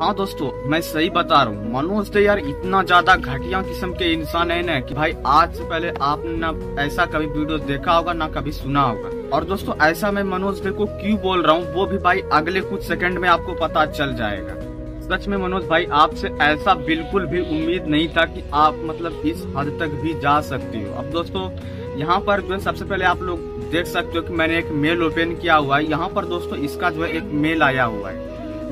हाँ दोस्तों, मैं सही बता रहा हूँ। मनोज दे यार इतना ज्यादा घटिया किस्म के इंसान है ना कि भाई आज से पहले आपने ना ऐसा कभी वीडियो देखा होगा ना कभी सुना होगा। और दोस्तों ऐसा मैं मनोज दे को क्यों बोल रहा हूँ वो भी भाई अगले कुछ सेकंड में आपको पता चल जाएगा। सच में मनोज भाई आपसे ऐसा बिल्कुल भी उम्मीद नहीं था कि आप मतलब इस हद तक भी जा सकते हो। अब दोस्तों यहाँ पर जो है सबसे पहले आप लोग देख सकते हो कि मैंने एक मेल ओपन किया हुआ है। यहाँ पर दोस्तों इसका जो है एक मेल आया हुआ है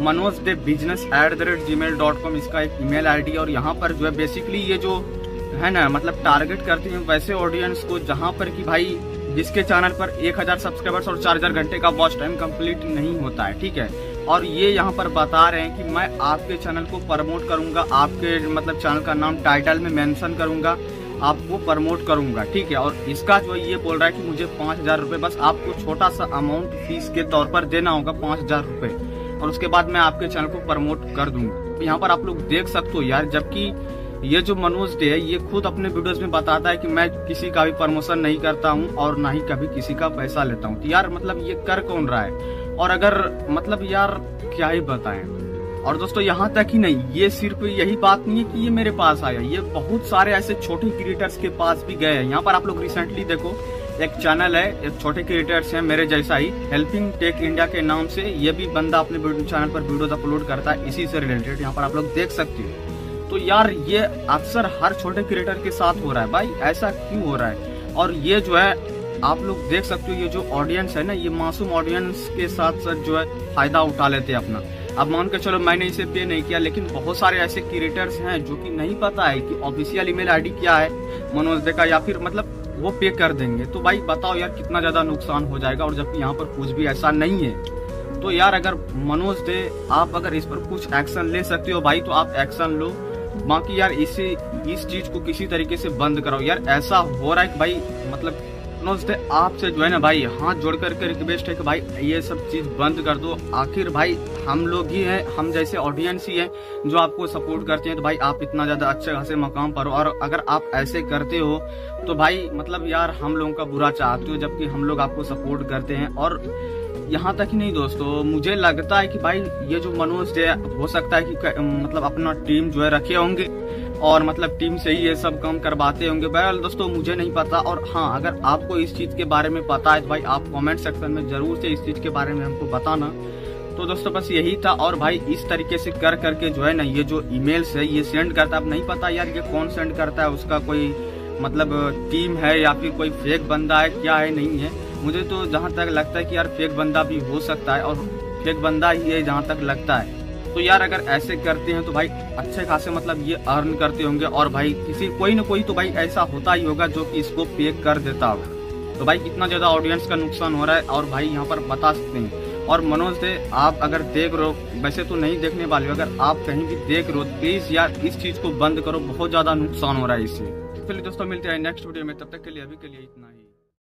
manojdebusiness@gmail.com इसका एक ईमेल आईडी। और यहाँ पर जो है बेसिकली ये जो है ना मतलब टारगेट करते हैं वैसे ऑडियंस को जहाँ पर कि भाई जिसके चैनल पर 1000 सब्सक्राइबर्स और 4000 घंटे का वॉच टाइम कंप्लीट नहीं होता है, ठीक है। और ये यहाँ पर बता रहे हैं कि मैं आपके चैनल को प्रमोट करूंगा, आपके मतलब चैनल का नाम टाइटल में मेंशन करूंगा, आपको प्रमोट करूंगा, ठीक है। और इसका जो ये बोल रहा है कि मुझे 5000 रुपये बस आपको छोटा सा अमाउंट फीस के तौर पर देना होगा, 5000 रुपये, और उसके बाद मैं आपके चैनल को प्रमोट कर दूंगा। तो यहाँ पर आप लोग देख सकते हो यार, जबकि ये जो मनोज डे है ये खुद अपने वीडियोस में बताता है कि मैं किसी का भी प्रमोशन नहीं करता हूँ और ना ही कभी किसी का पैसा लेता हूँ। तो यार मतलब ये कर कौन रहा है? और अगर मतलब यार क्या ही बताएं। और दोस्तों यहाँ तक ही नहीं, ये सिर्फ यही बात नहीं है कि ये मेरे पास आया, ये बहुत सारे ऐसे छोटे क्रिएटर्स के पास भी गए हैं। यहाँ पर आप लोग रिसेंटली देखो एक चैनल है, एक छोटे क्रिएटर्स हैं मेरे जैसा ही, हेल्पिंग टेक इंडिया के नाम से, ये भी बंदा अपने चैनल पर वीडियोस अपलोड करता है इसी से रिलेटेड। यहाँ पर आप लोग देख सकते हो। तो यार ये अक्सर हर छोटे क्रिएटर के साथ हो रहा है भाई, ऐसा क्यों हो रहा है? और ये जो है आप लोग देख सकते हो, ये जो ऑडियंस है ना, ये मासूम ऑडियंस के साथ साथ जो है फायदा उठा लेते हैं अपना। अब मान के चलो मैंने इसे पे नहीं किया, लेकिन बहुत सारे ऐसे क्रिएटर्स हैं जो कि नहीं पता है कि ऑफिशियल ईमेल आईडी क्या है मनोज दे का, या फिर मतलब वो पे कर देंगे। तो भाई बताओ यार कितना ज्यादा नुकसान हो जाएगा। और जबकि यहाँ पर कुछ भी ऐसा नहीं है। तो यार अगर मनोज दे आप अगर इस पर कुछ एक्शन ले सकते हो भाई तो आप एक्शन लो। बाकी यार इस चीज को किसी तरीके से बंद कराओ। यार ऐसा हो रहा है कि भाई मतलब मनोज दे आपसे जो है ना भाई हाथ जोड़ करके रिक्वेस्ट है कि भाई ये सब चीज बंद कर दो। आखिर भाई हम लोग ही हैं, हम जैसे ऑडियंस ही हैं जो आपको सपोर्ट करते हैं। तो भाई आप इतना ज्यादा अच्छे खासे मकाम पर हो, और अगर आप ऐसे करते हो तो भाई मतलब यार हम लोगों का बुरा चाहते हो, जबकि हम लोग आपको सपोर्ट करते हैं। और यहाँ तक ही नहीं दोस्तों, मुझे लगता है कि भाई ये जो मनोज दे हो सकता है कि मतलब अपना टीम जो है रखे होंगे और मतलब टीम से ही ये सब काम करवाते होंगे। बहरहाल दोस्तों मुझे नहीं पता। और हाँ, अगर आपको इस चीज के बारे में पता है तो भाई आप कमेंट सेक्शन में जरूर से इस चीज के बारे में हमको बताना। तो दोस्तों बस यही था। और भाई इस तरीके से कर करके जो है ना ये जो ईमेल्स है ये सेंड करता है। अब नहीं पता यार ये कौन सेंड करता है, उसका कोई मतलब टीम है या फिर कोई फेक बंदा है, क्या है नहीं है। मुझे तो जहाँ तक लगता है कि यार फेक बंदा भी हो सकता है, और फेक बंदा ही है जहाँ तक लगता है। तो यार अगर ऐसे करते हैं तो भाई अच्छे खासे मतलब ये अर्न करते होंगे, और भाई कोई ना कोई तो भाई ऐसा होता ही होगा जो कि इसको पे कर देता होगा। तो भाई कितना ज्यादा ऑडियंस का नुकसान हो रहा है और भाई यहाँ पर बता सकते हैं। और मनोज दे आप अगर देख रहे हो, वैसे तो नहीं देखने वाले हो, अगर आप कहीं भी देख रहे हो प्लीज यार इस चीज को बंद करो, बहुत ज्यादा नुकसान हो रहा है इससे। चलिए दोस्तों मिलते हैं नेक्स्ट वीडियो में, तब तक के लिए अभी के लिए इतना ही।